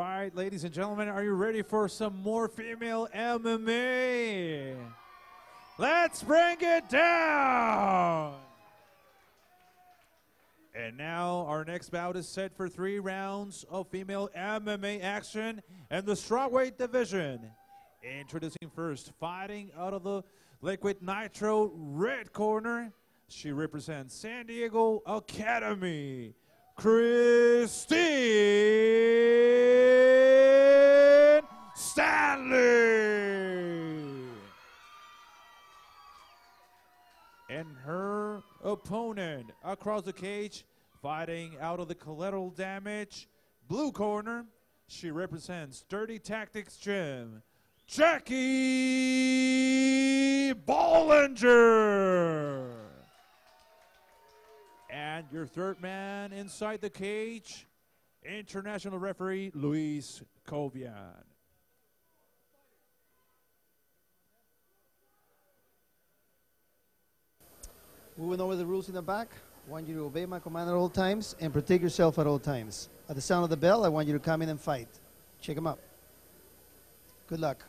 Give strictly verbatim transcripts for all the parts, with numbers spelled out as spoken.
right, ladies and gentlemen, are you ready for some more female M M A? Let's bring it down! And now our next bout is set for three rounds of female M M A action in the strawweight division. Introducing first, fighting out of the liquid nitro red corner, she represents San Diego Academy, Christine Stanley. And her opponent across the cage, fighting out of the collateral damage blue corner, she represents Dirty Tactics Gym, Jackie Bollinger. And your third man inside the cage, international referee Luis Cobian. Moving over the rules in the back, I want you to obey my command at all times and protect yourself at all times. At the sound of the bell, I want you to come in and fight. Check them up. Good luck.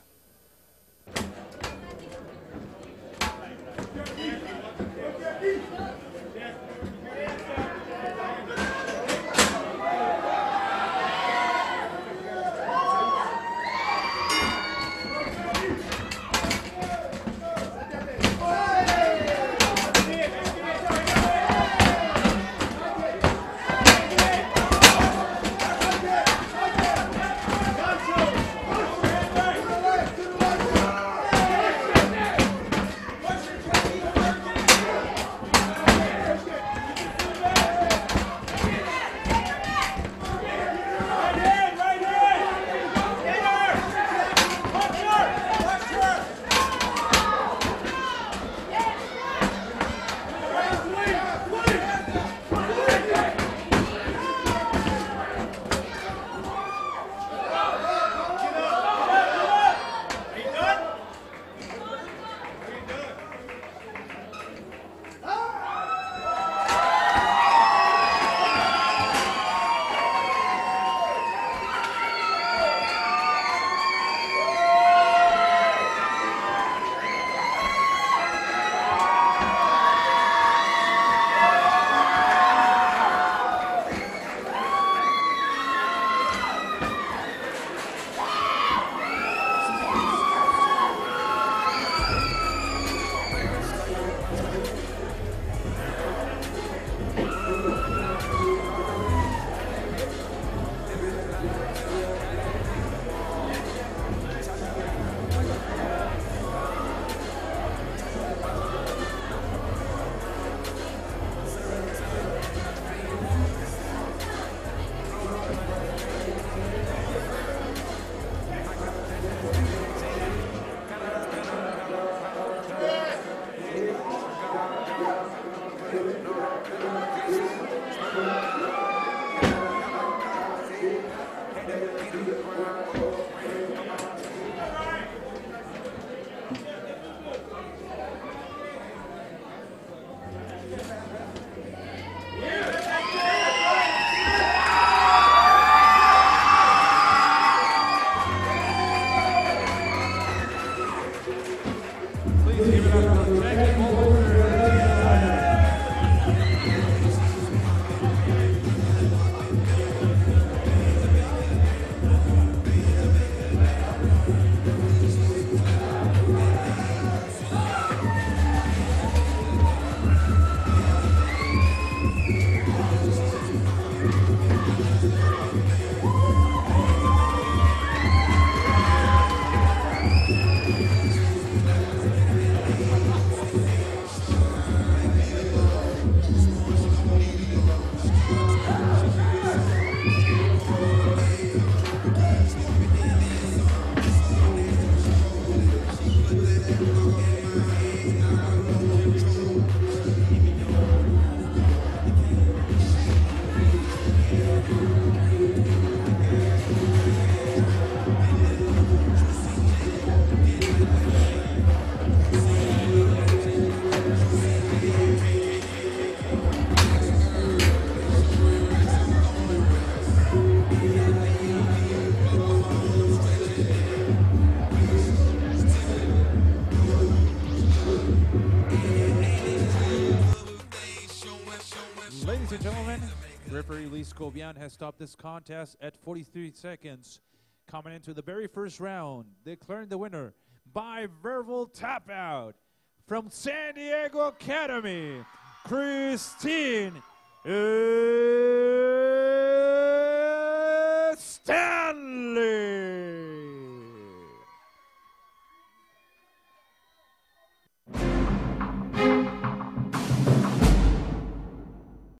and gentlemen, referee Lee Scobian has stopped this contest at forty-three seconds. Coming into the very first round, declaring the winner by verbal tap out from San Diego Academy, Christine.